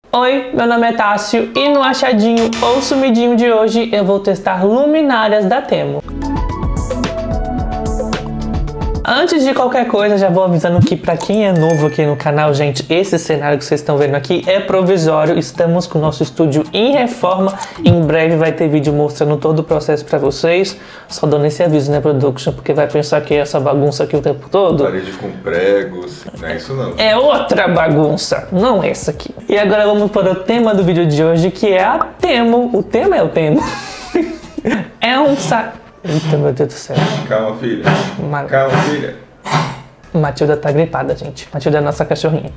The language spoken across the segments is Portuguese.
Oi, meu nome é Tássio e no achadinho ou sumidinho de hoje eu vou testar luminárias da Temu. Antes de qualquer coisa, já vou avisando que pra quem é novo aqui no canal, gente, esse cenário que vocês estão vendo aqui é provisório. Estamos com o nosso estúdio em reforma. Em breve vai ter vídeo mostrando todo o processo pra vocês. Só dando esse aviso, né, production? Porque vai pensar que é essa bagunça aqui o tempo todo. Parede com pregos, não é isso não. É outra bagunça, não essa aqui. E agora vamos para o tema do vídeo de hoje, que é a Temu. O tema é o Temu. É um saco. Eita, meu Deus do céu. Calma, filha. Calma, filha. Matilda tá gripada, gente. Matilda é nossa cachorrinha.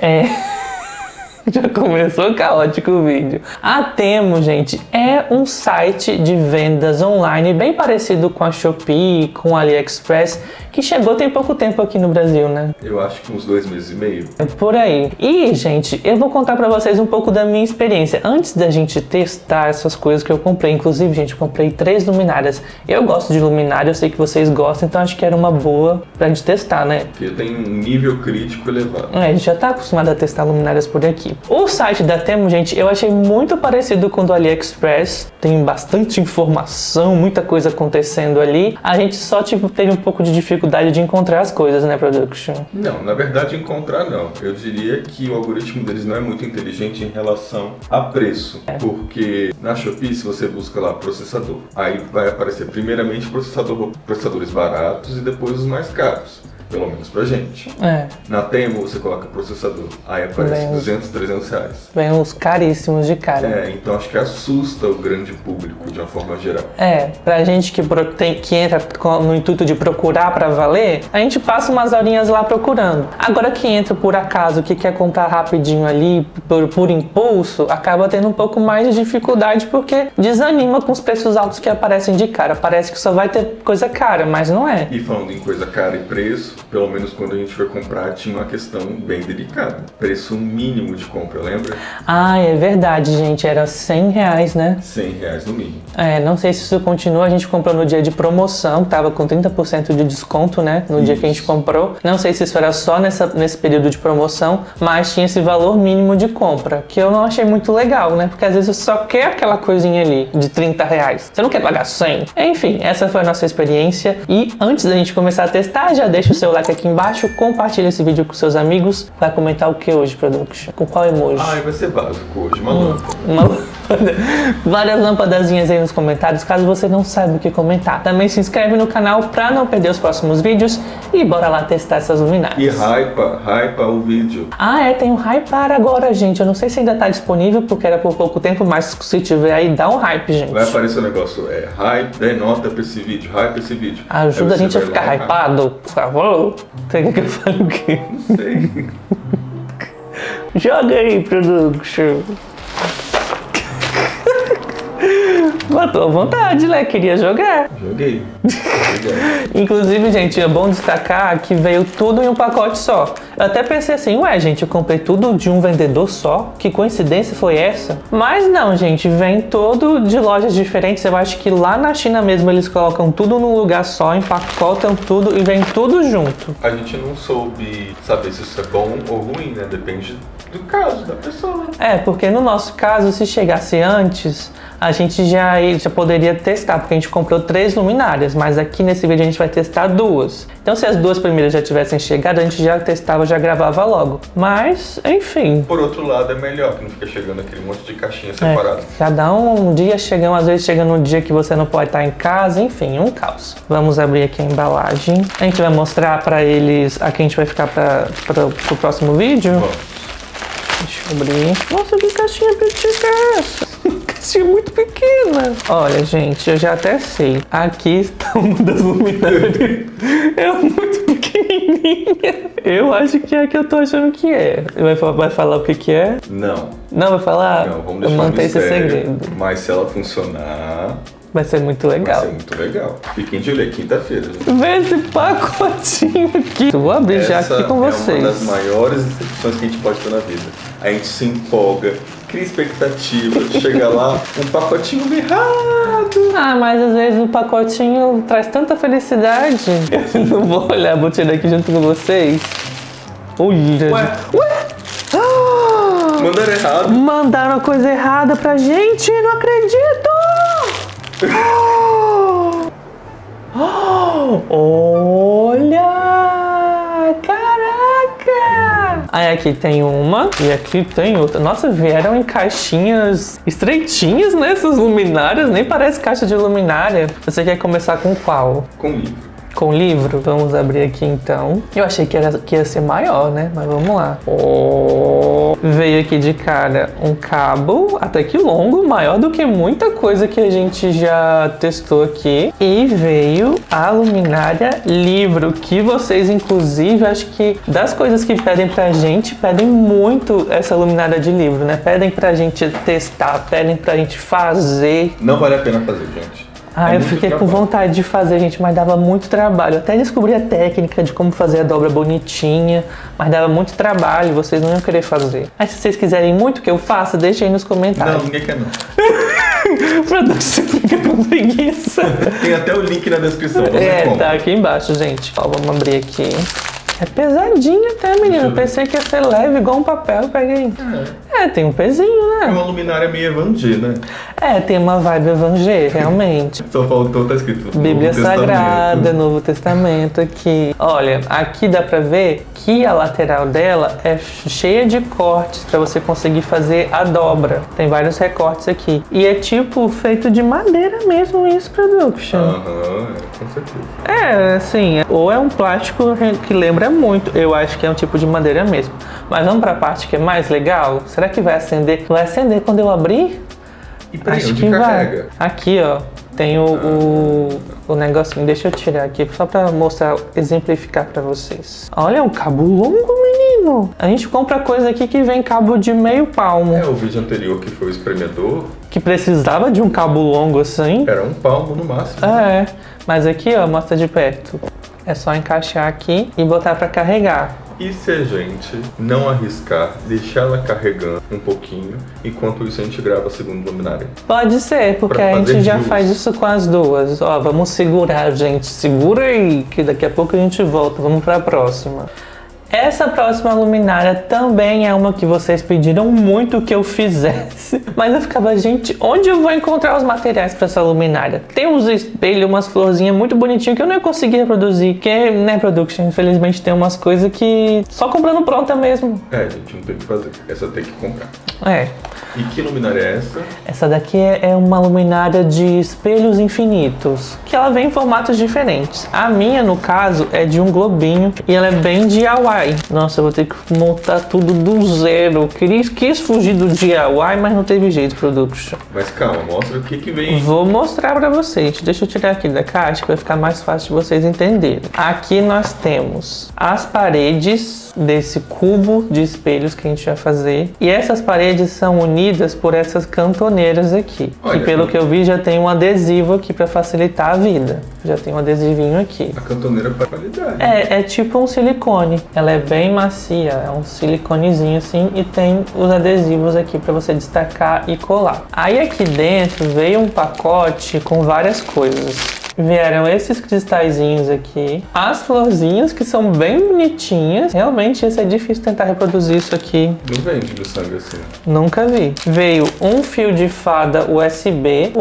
Já começou caótico o vídeo. A Temu, gente, é um site de vendas online bem parecido com a Shopee, com a AliExpress, que chegou tem pouco tempo aqui no Brasil, né? Eu acho que uns 2 meses e meio. É por aí. E, gente, eu vou contar pra vocês um pouco da minha experiência. Antes da gente testar essas coisas que eu comprei, inclusive, gente, eu comprei 3 luminárias. Eu gosto de luminária, eu sei que vocês gostam, então acho que era uma boa pra gente testar, né? Eu tenho um nível crítico elevado. A gente já tá acostumado a testar luminárias por aqui. O site da Temu, gente, eu achei muito parecido com o do AliExpress. Tem bastante informação, muita coisa acontecendo ali. A gente só, teve um pouco de dificuldade de encontrar as coisas, né, production? Não, na verdade encontrar não. Eu diria que o algoritmo deles não é muito inteligente em relação a preço. Porque na Shopee, se você busca lá processador, aí vai aparecer primeiramente processadores baratos e depois os mais caros. Pelo menos pra gente. Na Temu você coloca processador, aí aparece 200, 300 reais. Vem uns caríssimos de cara. Então acho que assusta o grande público de uma forma geral. Pra gente que entra no intuito de procurar pra valer, a gente passa umas horinhas lá procurando. Agora que entra por acaso, que quer comprar rapidinho ali, por impulso, acaba tendo um pouco mais de dificuldade porque desanima com os preços altos que aparecem de cara. Parece que só vai ter coisa cara, mas não é. E falando em coisa cara e preço, pelo menos quando a gente foi comprar, tinha uma questão bem delicada. Preço mínimo de compra, lembra? Ah, é verdade, gente. Era 100 reais, né? 100 reais no mínimo. Não sei se isso continua. A gente comprou no dia de promoção, tava com 30% de desconto, né? No dia que a gente comprou. Não sei se isso era só nesse período de promoção, mas tinha esse valor mínimo de compra, que eu não achei muito legal, né? Porque às vezes você só quer aquela coisinha ali de 30 reais. Você não quer pagar 100. Enfim, essa foi a nossa experiência. E antes da gente começar a testar, já deixa o seu like aqui embaixo, compartilha esse vídeo com seus amigos. Vai comentar o que hoje, production? Com qual emoji? Vai ser básico hoje, uma lâmpada. Uma lâmpada. Várias lâmpadazinhas aí nos comentários, caso você não saiba o que comentar. Também se inscreve no canal pra não perder os próximos vídeos e bora lá testar essas luminárias. E hypa o vídeo. Tem um hypar agora, gente. Eu não sei se ainda tá disponível, porque era por pouco tempo, mas se tiver aí, dá um hype, gente. Vai aparecer o negócio, hype, dê nota pra esse vídeo, hype esse vídeo. Ajuda a gente a ficar hypado, por favor. Você quer que eu fale o quê? Não sei. Joga aí, production. Matou à vontade, né? Queria jogar. Joguei. Inclusive, gente, é bom destacar que veio tudo em um pacote só. Eu até pensei assim, ué, gente, eu comprei tudo de um vendedor só? Que coincidência foi essa? Mas não, gente, vem todo de lojas diferentes. Eu acho que lá na China mesmo eles colocam tudo num lugar só, empacotam tudo e vem tudo junto. A gente não soube saber se isso é bom ou ruim, né? Depende do caso da pessoa. Porque no nosso caso, se chegasse antes, a gente já poderia testar, porque a gente comprou 3 luminárias, mas aqui nesse vídeo a gente vai testar 2. Então se as 2 primeiras já tivessem chegado, a gente já testava, já gravava logo. Mas, enfim. Por outro lado, é melhor que não fica chegando aquele monte de caixinha separada. Cada um dia chegando, às vezes chega no dia que você não pode estar em casa, enfim, um caos. Vamos abrir aqui a embalagem. A gente vai mostrar pra eles a que a gente vai ficar pro próximo vídeo. Vamos. Deixa eu abrir. Nossa, que caixinha petica é essa? Caixinha muito pequena. Olha, gente, eu já até sei. Aqui está uma das luminárias. É muito pequenininha. Eu acho que é a que eu tô achando que é. Vai falar o que é? Não. Não vai falar? Não, vamos deixar manter esse mistério, segredo. Mas se ela funcionar... Vai ser muito legal. Vai ser muito legal. Fiquem de olho, quinta-feira. Vê esse pacotinho aqui. Eu vou abrir já aqui com vocês. É uma das maiores decepções que a gente pode ter na vida. A gente se empolga, cria expectativa, chega lá, um pacotinho errado. Mas às vezes o pacotinho traz tanta felicidade. Não vou olhar, vou tirar aqui junto com vocês. Olha. Ué? Mandaram errado. Mandaram a coisa errada pra gente, não acredito! Olha! Caraca! Aí aqui tem uma e aqui tem outra. Nossa, vieram em caixinhas estreitinhas, né? Essas luminárias, nem parece caixa de luminária. Você quer começar com qual? Com livro. Com livro? Vamos abrir aqui então. Eu achei que ia ser maior, né? Mas vamos lá. Oh, veio aqui de cara um cabo, até que longo, maior do que muita coisa que a gente já testou aqui. E veio a luminária livro, que vocês, inclusive, acho que das coisas que pedem pra gente, pedem muito essa luminária de livro, né? Pedem pra gente testar, pedem pra gente fazer. Não vale a pena fazer, gente. Eu fiquei com vontade de fazer, gente, mas dava muito trabalho. Eu até descobri a técnica de como fazer a dobra bonitinha, mas dava muito trabalho, vocês não iam querer fazer. Mas se vocês quiserem muito que eu faça, deixem aí nos comentários. Não, ninguém quer não. Você fica com preguiça. Tem até o link na descrição. Tá aqui embaixo, gente. Ó, vamos abrir aqui. É pesadinho até, menina. Eu pensei que ia ser leve, igual um papel. Peguei. Tem um pezinho, né? É uma luminária meio evangé, né? Tem uma vibe evangé, realmente. Só faltou, tá escrito Bíblia Sagrada, Novo Testamento aqui. Olha, aqui dá pra ver que a lateral dela é cheia de cortes pra você conseguir fazer a dobra. Tem vários recortes aqui. E é tipo feito de madeira mesmo isso, production. Com certeza. Assim, ou é um plástico que lembra muito. Eu acho que é um tipo de madeira mesmo. Mas vamos pra parte que é mais legal? Será que vai acender? Vai acender quando eu abrir? E pra acho que vai. Aqui, ó, tem o negocinho. Deixa eu tirar aqui só pra mostrar, exemplificar pra vocês. Olha, é um cabo longo, menino. A gente compra coisa aqui que vem cabo de meio palmo. O vídeo anterior que foi o espremedor, que precisava de um cabo longo assim. Era um palmo no máximo. Mas aqui, ó, mostra de perto. É só encaixar aqui e botar pra carregar. E se a gente não arriscar, deixar ela carregando um pouquinho, enquanto isso a gente grava a segunda luminária? Pode ser, porque a gente já faz isso com as duas. Ó, vamos segurar, gente. Segura aí, que daqui a pouco a gente volta. Vamos pra próxima. Essa próxima luminária também é uma que vocês pediram muito que eu fizesse. Mas eu ficava, gente, onde eu vou encontrar os materiais para essa luminária? Tem uns espelhos, umas florzinhas muito bonitinhas que eu não ia conseguir reproduzir. Porque, né, production, infelizmente tem umas coisas que só comprando pronta mesmo. Gente, não tem o que fazer. Essa tem que comprar. E que luminária é essa? Essa daqui é uma luminária de espelhos infinitos, que ela vem em formatos diferentes. A minha, no caso, é de um globinho e ela é bem DIY. Nossa, eu vou ter que montar tudo do zero. Quis fugir do DIY, mas não teve jeito, production. Mas calma, mostra o que vem. Vou mostrar pra vocês. Deixa eu tirar aqui da caixa, que vai ficar mais fácil de vocês entenderem. Aqui nós temos as paredes desse cubo de espelhos que a gente vai fazer. E essas paredes são unidas por essas cantoneiras aqui. E pelo que eu vi, já tem um adesivo aqui pra facilitar a vida. Já tem um adesivinho aqui. A cantoneira para qualidade. É tipo um silicone. Ela é bem macia, é um siliconezinho assim, e tem os adesivos aqui para você destacar e colar. Aí aqui dentro veio um pacote com várias coisas. Vieram esses cristalzinhos aqui, as florzinhas que são bem bonitinhas. Realmente esse é difícil tentar reproduzir isso aqui. Não vende no sangue assim? Nunca vi. Veio um fio de fada USB,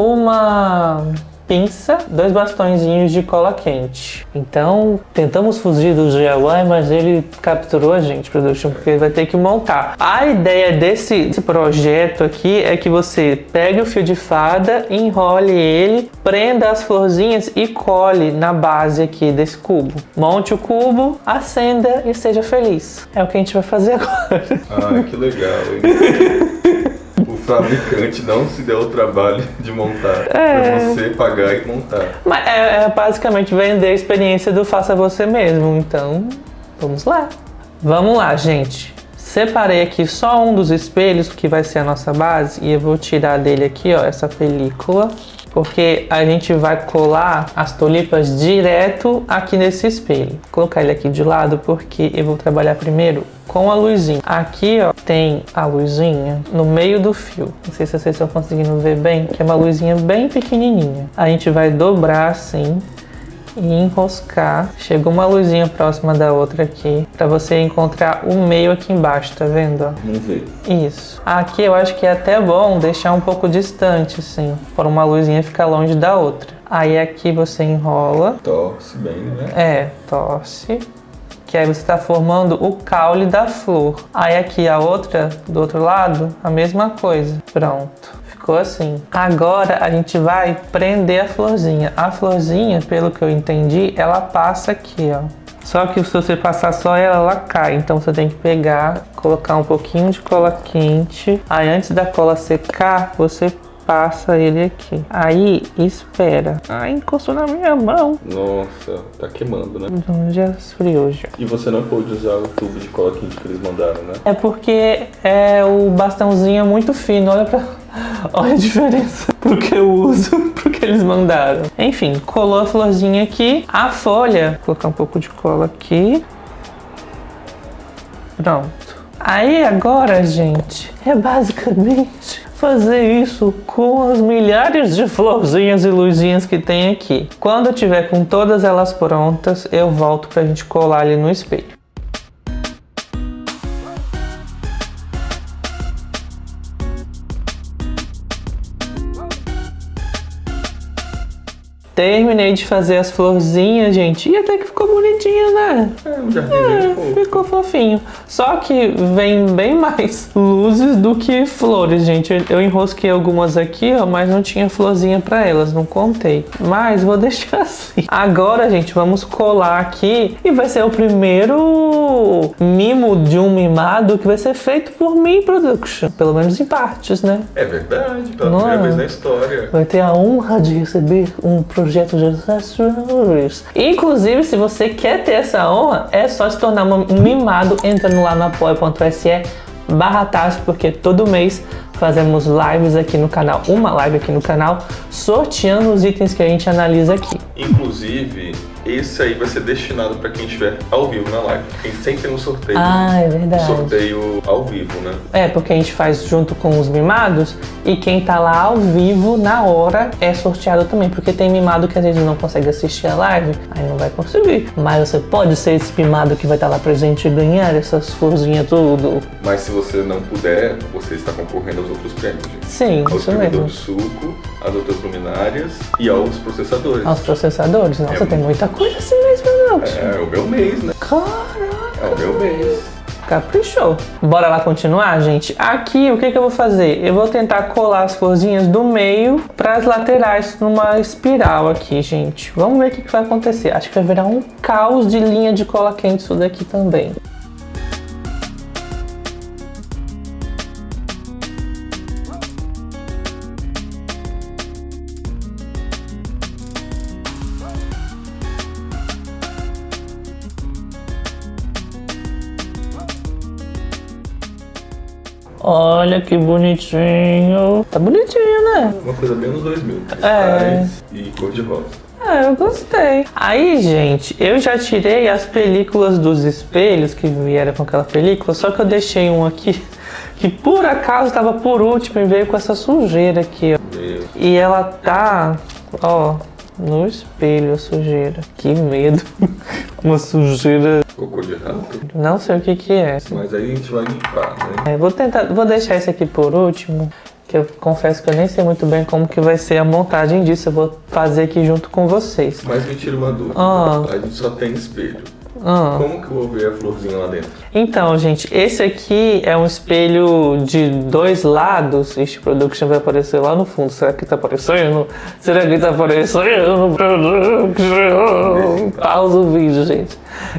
uma pinça, 2 bastõezinhos de cola quente. Então, tentamos fugir do DIY, mas ele capturou a gente, production, porque ele vai ter que montar. A ideia desse projeto aqui é que você pegue o fio de fada, enrole ele, prenda as florzinhas e cole na base aqui desse cubo. Monte o cubo, acenda e seja feliz. É o que a gente vai fazer agora. Que legal, hein? O fabricante não se deu o trabalho de montar pra você pagar e montar. Mas é basicamente vender a experiência do faça você mesmo. Então, vamos lá. Vamos lá, gente. Separei aqui só um dos espelhos que vai ser a nossa base e eu vou tirar dele aqui, ó, essa película. Porque a gente vai colar as tulipas direto aqui nesse espelho. Vou colocar ele aqui de lado porque eu vou trabalhar primeiro com a luzinha. Aqui, ó, tem a luzinha no meio do fio. Não sei se vocês estão conseguindo ver bem, que é uma luzinha bem pequenininha. A gente vai dobrar assim e enroscar. Chegou uma luzinha próxima da outra aqui, pra você encontrar o meio aqui embaixo, tá vendo? Ó? Vamos ver. Isso. Aqui eu acho que é até bom deixar um pouco distante, assim, para uma luzinha ficar longe da outra. Aí aqui você enrola. Torce bem, né? Torce. Que aí você tá formando o caule da flor. Aí aqui a outra, do outro lado, a mesma coisa. Pronto. Ficou assim. Agora a gente vai prender a florzinha. A florzinha, pelo que eu entendi, ela passa aqui, ó. Só que se você passar só ela, ela cai. Então você tem que pegar, colocar um pouquinho de cola quente. Aí antes da cola secar, você passa ele aqui. Aí espera. Ai, encostou na minha mão. Nossa, tá queimando, né? Já esfriou já. E você não pôde usar o tubo de cola quente que eles mandaram, né? É porque o bastãozinho é muito fino. Olha a diferença pro que eu uso, pro que eles mandaram. Enfim, colou a florzinha aqui. A folha, vou colocar um pouco de cola aqui. Pronto. Aí agora, gente, é basicamente fazer isso com as milhares de florzinhas e luzinhas que tem aqui. Quando eu tiver com todas elas prontas, eu volto pra gente colar ali no espelho. Terminei de fazer as florzinhas, gente, e até que ficou bonitinho, né? Um jardim fofo. Ficou fofinho. Só que vem bem mais luzes do que flores, gente. Eu enrosquei algumas aqui, ó, mas não tinha florzinha pra elas, não contei. Mas vou deixar assim. Agora, gente, vamos colar aqui e vai ser o primeiro mimo de um mimado que vai ser feito por mim Production. Pelo menos em partes, né? É verdade, pela primeira vez na história. Vai ter a honra de receber um projeto de acessórios. Inclusive, se você quer ter essa honra, é só se tornar um mimado entrando lá no apoia.se/Tati, porque todo mês fazemos lives aqui no canal, uma live aqui no canal, sorteando os itens que a gente analisa aqui. Inclusive, esse aí vai ser destinado para quem estiver ao vivo na live. Porque a gente sempre tem um sorteio. Ah, é verdade. Sorteio ao vivo, né? É, porque a gente faz junto com os mimados e quem tá lá ao vivo, na hora, é sorteado também. Porque tem mimado que às vezes não consegue assistir a live, aí não vai conseguir. Mas você pode ser esse mimado que vai estar lá presente e ganhar essas florzinhas tudo. Mas se você não puder, você está concorrendo aos outros prêmios, gente. Sim, ao isso mesmo. de suco, às outras luminárias e aos processadores. Aos processadores? Nossa, tem muita coisa assim mesmo, não. É o meu mês, né? Caraca! É o meu mês. Caprichou. Bora lá continuar, gente? Aqui, o que eu vou fazer? Eu vou tentar colar as florzinhas do meio para as laterais numa espiral aqui, gente. Vamos ver o que vai acontecer. Acho que vai virar um caos de linha de cola quente isso daqui também. Olha que bonitinho. Tá bonitinho, né? Uma coisa bem nos 2000. Cristais e cor de rosa. Eu gostei. Aí, gente, eu já tirei as películas dos espelhos que vieram com aquela película, só que eu deixei um aqui que por acaso estava por último e veio com essa sujeira aqui, ó. Meu. E ela tá, ó, no espelho a sujeira. Que medo. Uma sujeira. Cocô de rato. Não sei o que é. Mas aí a gente vai limpar, né? Vou deixar esse aqui por último, que eu confesso que eu nem sei muito bem como que vai ser a montagem disso. Eu vou fazer aqui junto com vocês. Mas me tira uma dúvida. A gente só tem espelho. Como que eu vou ver a florzinha lá dentro? Então, gente, esse aqui é um espelho de 2 lados. Este Production vai aparecer lá no fundo. Será que tá aparecendo? Será que tá aparecendo? Production! Pausa o vídeo, gente.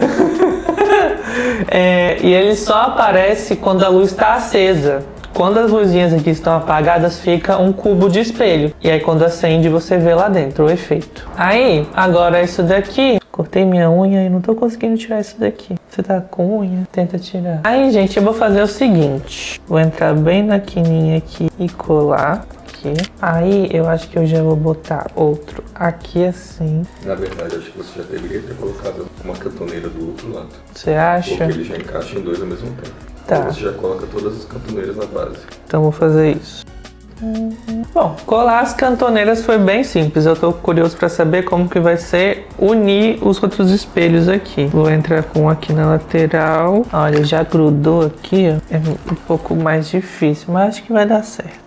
E ele só aparece quando a luz está acesa. Quando as luzinhas aqui estão apagadas, fica um cubo de espelho. E aí quando acende, você vê lá dentro o efeito. Aí, agora isso daqui. Cortei minha unha e não tô conseguindo tirar isso daqui. Você tá com unha? Tenta tirar. Aí, gente, eu vou fazer o seguinte. Vou entrar bem na quininha aqui e colar. Aqui. Aí eu acho que eu já vou botar outro aqui assim. Na verdade, acho que você já deveria ter colocado uma cantoneira do outro lado. Você acha? Porque ele já encaixa em 2 ao mesmo tempo. Tá. Então você já coloca todas as cantoneiras na base. Então vou fazer isso. Bom, colar as cantoneiras foi bem simples. Eu tô curioso pra saber como que vai ser unir os outros espelhos aqui. Vou entrar com um aqui na lateral. Olha, já grudou aqui, ó. É um pouco mais difícil, mas acho que vai dar certo.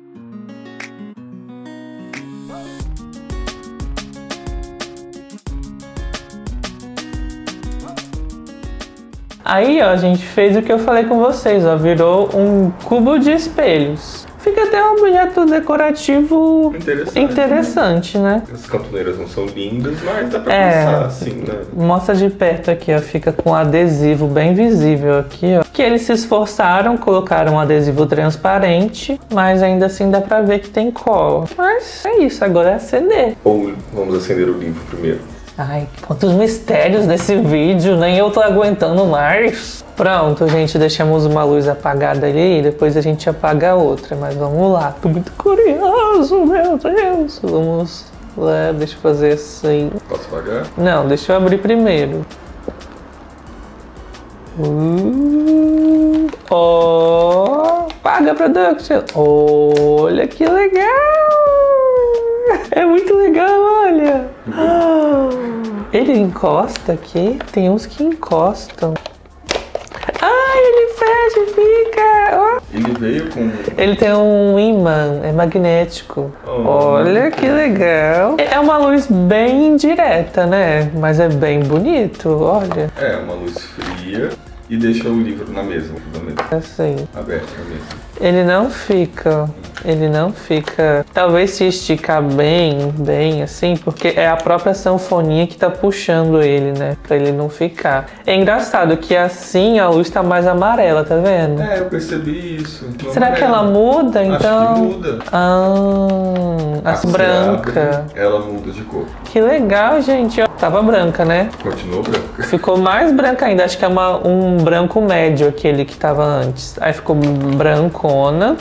Aí, ó, a gente fez o que eu falei com vocês, ó, virou um cubo de espelhos. Fica até um objeto decorativo interessante, né? As cantoneiras não são lindas, mas dá pra pensar assim, né? Mostra de perto aqui, ó, fica com adesivo bem visível aqui, ó. Que eles se esforçaram, colocaram um adesivo transparente, mas ainda assim dá pra ver que tem cola. Mas é isso, agora é acender. Ou vamos acender o livro primeiro? Ai, quantos mistérios desse vídeo, nem eu tô aguentando mais. Pronto, gente, deixamos uma luz apagada ali e depois a gente apaga a outra. Mas vamos lá, tô muito curioso, meu Deus. Vamos lá, deixa eu fazer assim. Posso apagar? Não, deixa eu abrir primeiro. Paga Production. Olha que legal. É muito legal, olha. Ele encosta aqui. Tem uns que encostam. Ele fecha e fica. Ele veio com... Ele tem um ímã, é magnético. Olha que legal. É uma luz bem indireta, né? Mas é bem bonito, olha. É, uma luz fria e deixa o livro na mesa, assim. Aberto na mesa. Ele não fica, talvez se esticar bem assim, porque é a própria sanfoninha que tá puxando ele, né, pra ele não ficar. É engraçado que assim a luz tá mais amarela, tá vendo? É, eu percebi isso. Será que ela muda, então? Acho que muda. As branca. Ela muda de cor. Que legal, gente. Tava branca, né? Continuou branca. Ficou mais branca ainda, acho que é um branco médio aquele que tava antes. Aí ficou brancona.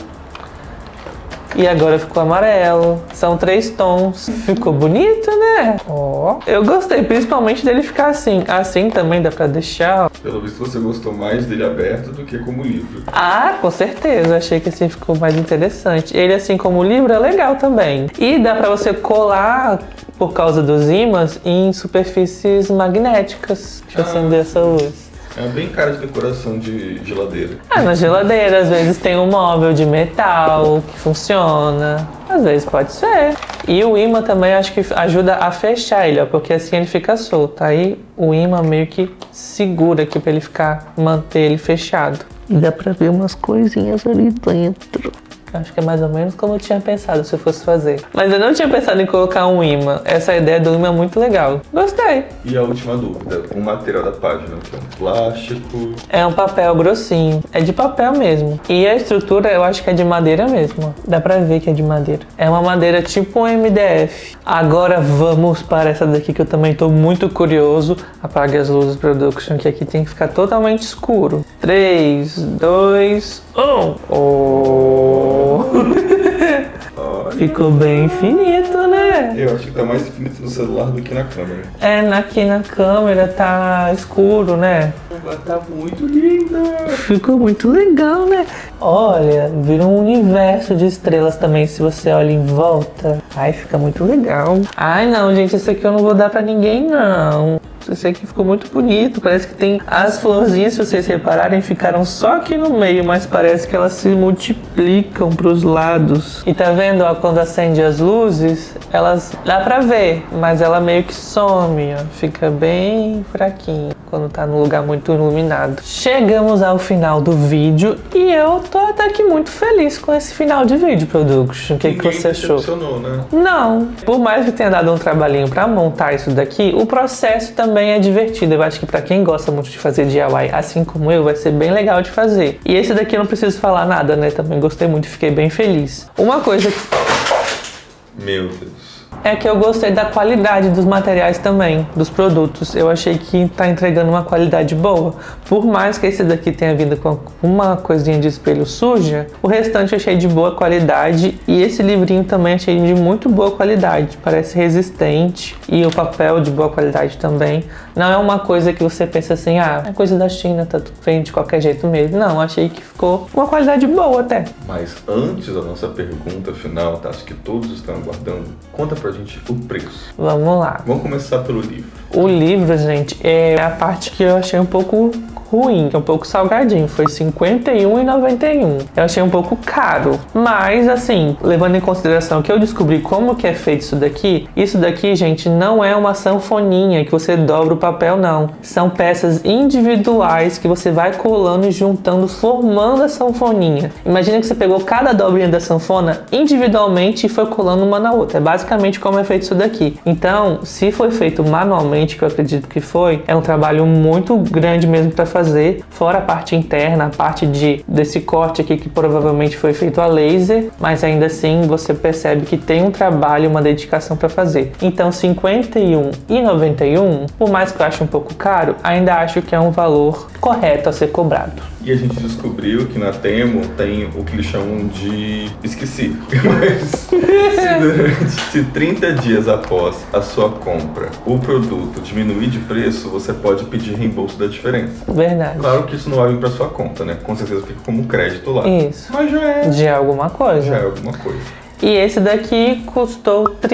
E agora ficou amarelo. São 3 tons. Ficou bonito, né? Eu gostei, principalmente dele ficar assim. Assim também dá pra deixar. Pelo visto você gostou mais dele aberto do que como livro. Com certeza. Achei que assim ficou mais interessante. Ele assim como livro é legal também. E dá pra você colar, por causa dos ímãs, em superfícies magnéticas. Deixa eu acender essa luz. É bem cara de decoração de geladeira. Na geladeira, às vezes tem um móvel de metal que funciona. Às vezes pode ser. E o ímã também acho que ajuda a fechar ele, ó, porque assim ele fica solto. Aí o ímã meio que segura aqui pra ele manter ele fechado. E dá pra ver umas coisinhas ali dentro. Acho que é mais ou menos como eu tinha pensado se eu fosse fazer. Mas eu não tinha pensado em colocar um ímã. Essa ideia do ímã é muito legal. Gostei. E a última dúvida, o material da página, que é um plástico... É um papel grossinho. É de papel mesmo. E a estrutura eu acho que é de madeira mesmo. Dá pra ver que é de madeira. É uma madeira tipo um MDF. Agora vamos para essa daqui que eu também tô muito curioso. Apague as luzes, Production, que aqui tem que ficar totalmente escuro. 3, 2, 1. Ficou bem infinito, né? Eu acho que tá mais infinito no celular do que na câmera. Aqui na câmera tá escuro, né? Mas tá muito linda. Ficou muito legal, né? Olha, vira um universo de estrelas também, se você olha em volta. Fica muito legal. Não, gente, esse aqui eu não vou dar pra ninguém, não. Esse aqui ficou muito bonito, parece que tem as florzinhas, se vocês repararem, ficaram só aqui no meio, mas parece que elas se multiplicam pros lados. E tá vendo, ó, quando acende as luzes, elas dá pra ver, mas ela meio que some, ó, fica bem fraquinha quando tá num lugar muito iluminado. Chegamos ao final do vídeo e eu tô até que muito feliz com esse final de vídeo, Production. O que você achou? Né? Não. Por mais que tenha dado um trabalhinho pra montar isso daqui, o processo também é divertido. Eu acho que pra quem gosta muito de fazer DIY, assim como eu, vai ser bem legal de fazer. E esse daqui eu não preciso falar nada, né? Também gostei muito, fiquei bem feliz. Uma coisa que... Meu Deus. é que eu gostei da qualidade dos materiais também, dos produtos. Eu achei que tá entregando uma qualidade boa. Por mais que esse daqui tenha vindo com uma coisinha de espelho suja, o restante eu achei de boa qualidade e esse livrinho também achei de muito boa qualidade. Parece resistente e o papel de boa qualidade também. Não é uma coisa que você pensa assim, ah, é coisa da China, tá tudo feio de qualquer jeito mesmo. Não, achei que ficou uma qualidade boa até. Mas antes da nossa pergunta final, tá? Acho que todos estão aguardando. Conta pra gente o preço. Vamos lá. Vamos começar pelo livro. O livro, gente, é a parte que eu achei um pouco ruim, que é um pouco salgadinho, foi R$ 51,91. Eu achei um pouco caro, mas assim, levando em consideração que eu descobri como que é feito isso daqui, gente, não é uma sanfoninha que você dobra o papel, não. São peças individuais que você vai colando e juntando, formando a sanfoninha. Imagina que você pegou cada dobrinha da sanfona individualmente e foi colando uma na outra. É basicamente como é feito isso daqui. Então, se foi feito manualmente, que eu acredito que foi, é um trabalho muito grande mesmo para fazer, fora a parte interna, a parte desse corte aqui que provavelmente foi feito a laser, mas ainda assim você percebe que tem um trabalho, uma dedicação para fazer. Então R$ 51,91, por mais que eu ache um pouco caro, ainda acho que é um valor correto a ser cobrado. E a gente descobriu que na Temu tem o que eles chamam de esqueci. Mas se 30 dias após a sua compra o produto diminuir de preço, você pode pedir reembolso da diferença. Verdade. Claro que isso não vai vir para sua conta, né? Com certeza fica como crédito lá. Isso. Mas já é alguma coisa. Já é alguma coisa. E esse daqui custou R$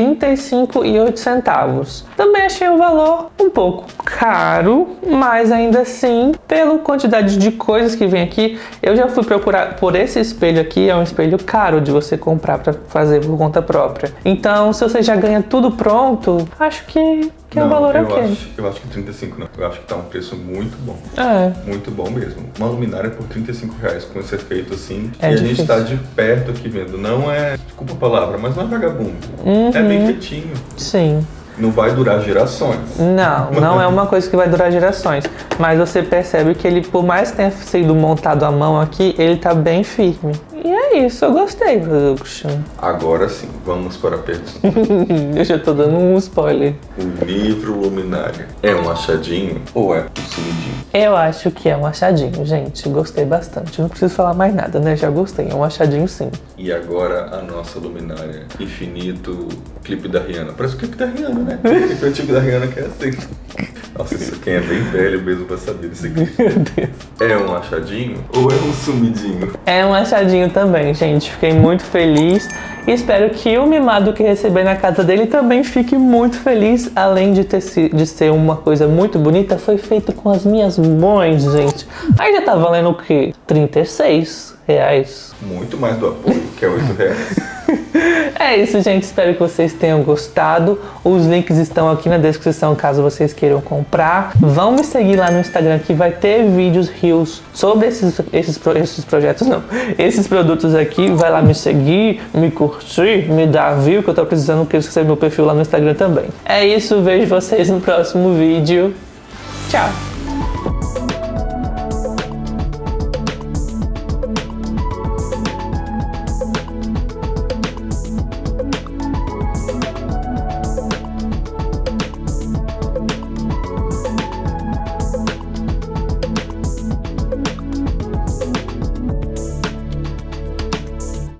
35,08. Também achei o valor um pouco caro, mas ainda assim, pela quantidade de coisas que vem aqui, eu já fui procurar por esse espelho aqui, é um espelho caro de você comprar para fazer por conta própria. Então, se você já ganha tudo pronto, acho que é um valor ok. Eu acho que 35 não. Eu acho que tá um preço muito bom. É. Muito bom mesmo. Uma luminária por R$35 com esse efeito assim. É e difícil. A gente tá de perto aqui vendo. Não é, desculpa a palavra, mas não é vagabundo. É bem feitinho. Sim. Não vai durar gerações. Não é uma coisa que vai durar gerações. Mas você percebe que ele, por mais que tenha sido montado à mão aqui, ele tá bem firme. E é isso, eu gostei, Production. Agora sim, vamos para a pergunta. Eu já tô dando um spoiler. O livro Luminária é um achadinho ou é um sumidinho? Eu acho que é um achadinho, gente. Gostei bastante. Não preciso falar mais nada, né? Já gostei. É um achadinho, sim. E agora a nossa luminária infinito, clipe da Rihanna. Parece o clipe da Rihanna, né? O clipe antigo da Rihanna que é assim. Nossa, isso quem é bem velho mesmo vai saber desse clipe. Meu Deus. É um achadinho ou é um sumidinho? É um achadinho também, gente. Fiquei muito feliz. E espero que o mimado que receber na casa dele também fique muito feliz. Além de ser uma coisa muito bonita, foi feito com as minhas mãos, gente. Aí já tá valendo o quê? R$36. Muito mais do apoio, que é R$8. É isso, gente. Espero que vocês tenham gostado. Os links estão aqui na descrição caso vocês queiram comprar. Vão me seguir lá no Instagram que vai ter vídeos reels sobre esses projetos, não. Esses produtos aqui. Vai lá me seguir, me curtir, me dar view, que eu tô precisando que você meu perfil lá no Instagram também. É isso, vejo vocês no próximo vídeo. Tchau!